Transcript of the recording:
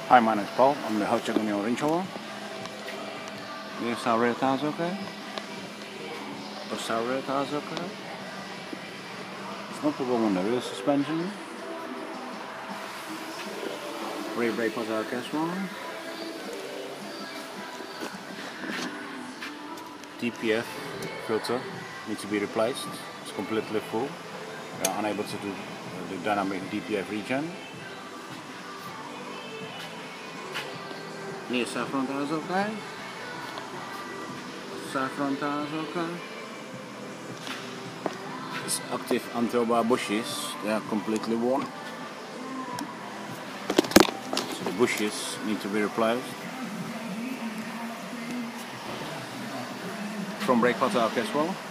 Hi, my name is Paul. I'm the host check on your Range Rover. Yes, our rear tires okay. Is our rear tires okay? It's not the wrong on the rear suspension. Rear brake pads are okay as well. DPF filter needs to be replaced. It's completely full. We are unable to do the dynamic DPF regen. Near side front tires okay. Side front tires okay. It's active until by bushes. They are completely worn. So the bushes need to be replaced. Front brake pads are okay as well.